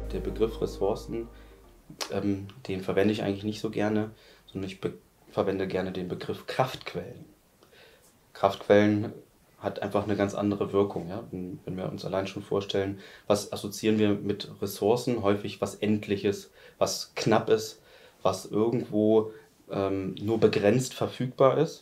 Der Begriff Ressourcen, den verwende ich eigentlich nicht so gerne, sondern ich verwende gerne den Begriff Kraftquellen. Kraftquellen hat einfach eine ganz andere Wirkung. Ja? Wenn wir uns allein schon vorstellen, was assoziieren wir mit Ressourcen? Häufig was Endliches, was Knappes, was irgendwo nur begrenzt verfügbar ist,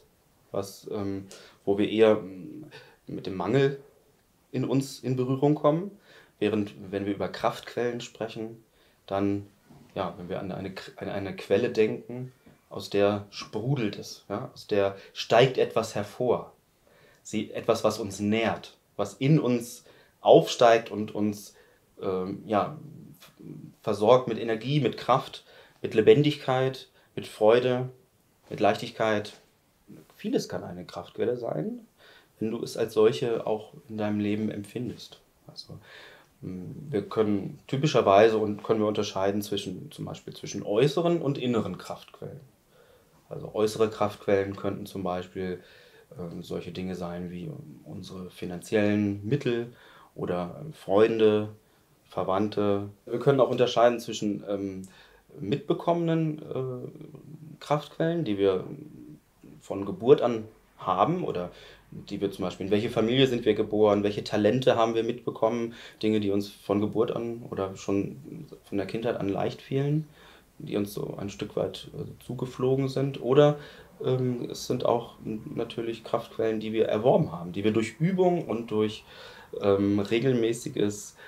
wo wir eher mit dem Mangel in uns in Berührung kommen. Während, wenn wir über Kraftquellen sprechen, dann, ja, wenn wir an eine Quelle denken, aus der sprudelt es, ja? Aus der steigt etwas hervor. Etwas, was uns nährt, was in uns aufsteigt und uns ja, versorgt mit Energie, mit Kraft, mit Lebendigkeit, mit Freude, mit Leichtigkeit. Vieles kann eine Kraftquelle sein, wenn du es als solche auch in deinem Leben empfindest. Also, wir können typischerweise können wir unterscheiden zum Beispiel zwischen äußeren und inneren Kraftquellen. Also äußere Kraftquellen könnten zum Beispiel solche Dinge sein wie unsere finanziellen Mittel oder Freunde, Verwandte. Wir können auch unterscheiden zwischen mitbekommenen Kraftquellen, die wir von Geburt an haben oder die wir zum Beispiel, in welche Familie sind wir geboren, welche Talente haben wir mitbekommen, Dinge, die uns von Geburt an oder schon von der Kindheit an leicht fielen, die uns so ein Stück weit zugeflogen sind. Oder es sind auch natürlich Kraftquellen, die wir erworben haben, die wir durch Übung und durch regelmäßiges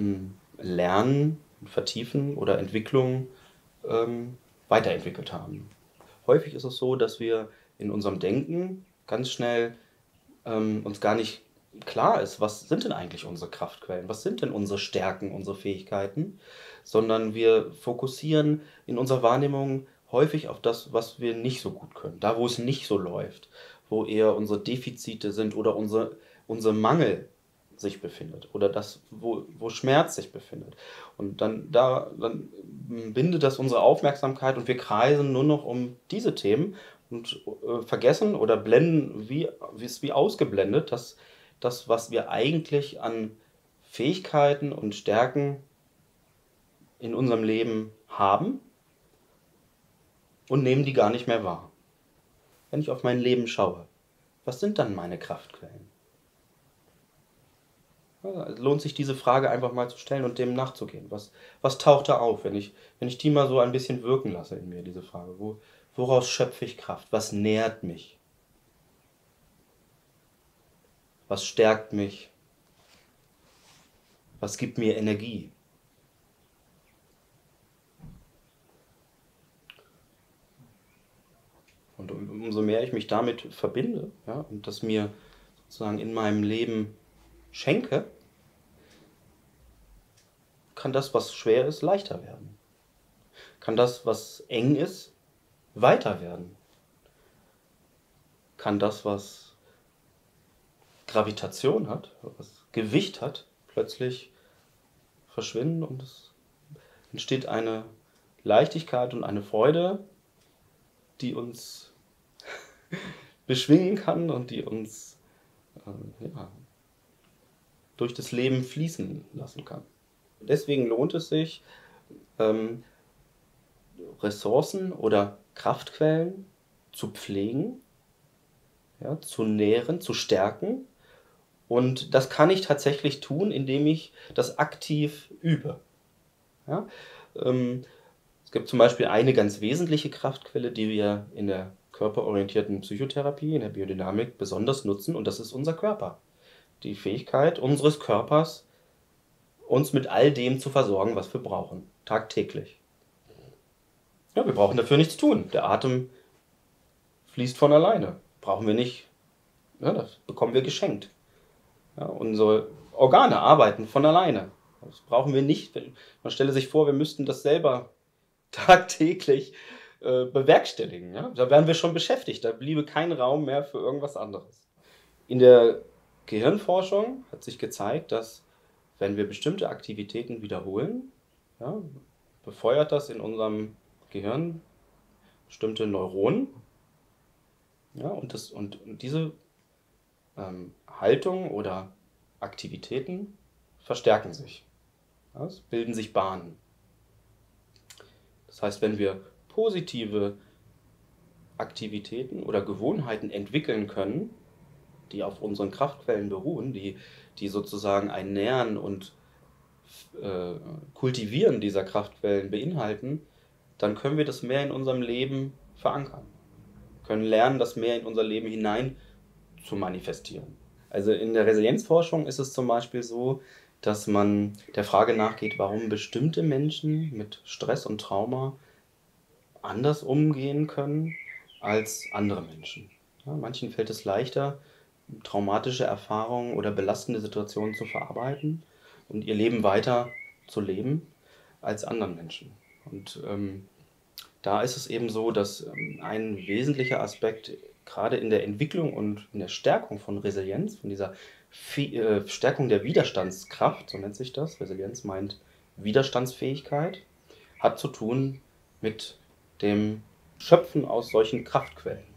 Lernen, Vertiefen oder Entwicklung weiterentwickelt haben. Häufig ist es so, dass wir in unserem Denken ganz schnell uns gar nicht klar ist, was sind denn eigentlich unsere Kraftquellen, was sind denn unsere Stärken, unsere Fähigkeiten, sondern wir fokussieren in unserer Wahrnehmung häufig auf das, was wir nicht so gut können, da wo es nicht so läuft, wo eher unsere Defizite sind oder unser Mangel sich befindet oder das, wo Schmerz sich befindet. Und dann bindet das unsere Aufmerksamkeit und wir kreisen nur noch um diese Themen und vergessen oder blenden wie ausgeblendet, dass das, was wir eigentlich an Fähigkeiten und Stärken in unserem Leben haben und nehmen die gar nicht mehr wahr. Wenn ich auf mein Leben schaue, was sind dann meine Kraftquellen? Ja, es lohnt sich, diese Frage einfach mal zu stellen und dem nachzugehen. Was taucht da auf, wenn ich die mal so ein bisschen wirken lasse in mir, diese Frage? Woraus schöpfe ich Kraft? Was nährt mich? Was stärkt mich? Was gibt mir Energie? Und umso mehr ich mich damit verbinde, ja, und das mir sozusagen in meinem Leben schenke, kann das, was schwer ist, leichter werden. Kann das, was eng ist, weiter werden. Kann das, was Gravitation hat, was Gewicht hat, plötzlich verschwinden und es entsteht eine Leichtigkeit und eine Freude, die uns beschwingen kann und die uns ja, durch das Leben fließen lassen kann. Deswegen lohnt es sich, Ressourcen oder Kraftquellen zu pflegen, ja, zu nähren, zu stärken. Und das kann ich tatsächlich tun, indem ich das aktiv übe. Ja? Es gibt zum Beispiel eine ganz wesentliche Kraftquelle, die wir in der körperorientierten Psychotherapie, in der Biodynamik besonders nutzen, und das ist unser Körper. Die Fähigkeit unseres Körpers, uns mit all dem zu versorgen, was wir brauchen, tagtäglich. Ja, wir brauchen dafür nichts tun. Der Atem fließt von alleine. Brauchen wir nicht. Ja, das bekommen wir geschenkt. Ja, unsere Organe arbeiten von alleine. Das brauchen wir nicht. Man stelle sich vor, wir müssten das selber tagtäglich bewerkstelligen. Ja? Da wären wir schon beschäftigt. Da bliebe kein Raum mehr für irgendwas anderes. In der Gehirnforschung hat sich gezeigt, dass wenn wir bestimmte Aktivitäten wiederholen, ja, befeuert das in unserem Gehirn bestimmte Neuronen. Ja, und diese Haltung oder Aktivitäten verstärken sich. Ja, es bilden sich Bahnen. Das heißt, wenn wir positive Aktivitäten oder Gewohnheiten entwickeln können, die auf unseren Kraftquellen beruhen, die sozusagen ein Nähren und Kultivieren dieser Kraftquellen beinhalten, dann können wir das mehr in unserem Leben verankern. Können lernen, das mehr in unser Leben hinein zu manifestieren. Also in der Resilienzforschung ist es zum Beispiel so, dass man der Frage nachgeht, warum bestimmte Menschen mit Stress und Trauma anders umgehen können als andere Menschen. Ja, manchen fällt es leichter, traumatische Erfahrungen oder belastende Situationen zu verarbeiten und ihr Leben weiter zu leben als anderen Menschen. Und da ist es eben so, dass ein wesentlicher Aspekt gerade in der Entwicklung und in der Stärkung von Resilienz, von dieser Stärkung der Widerstandskraft, so nennt sich das, Resilienz meint Widerstandsfähigkeit, hat zu tun mit dem Schöpfen aus solchen Kraftquellen.